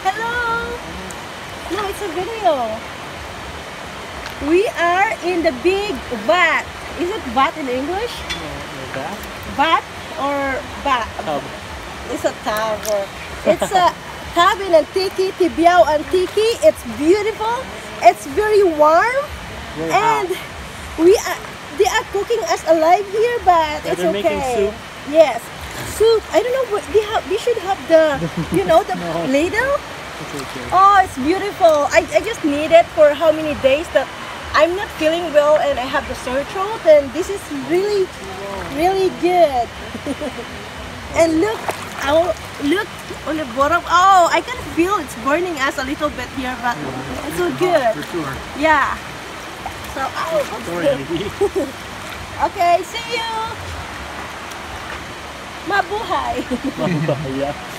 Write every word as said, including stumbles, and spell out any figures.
Hello. No, it's a video. We are in the big vat. Is it vat in English? No, that? Vat or bat? Tub. It's a tub. Or it's a tub in Antiki, Tibiao Antiki. It's beautiful. It's very warm. Very and hot. we are, they are cooking us alive here, but Yeah, it's they're okay. making soup. Yes, soup. I don't know what they have. We should have the, you know, the No. ladle. It's okay. Oh, it's beautiful. I, I just need it for how many days that I'm not feeling well and I have the sore throat, and this is really, really good. And look, oh, look on the bottom. Oh, I can feel it's burning us a little bit here, but it's so good. For sure. Yeah. So, oh, Sorry, Nikki. okay, see you. Mabuhay. Yeah.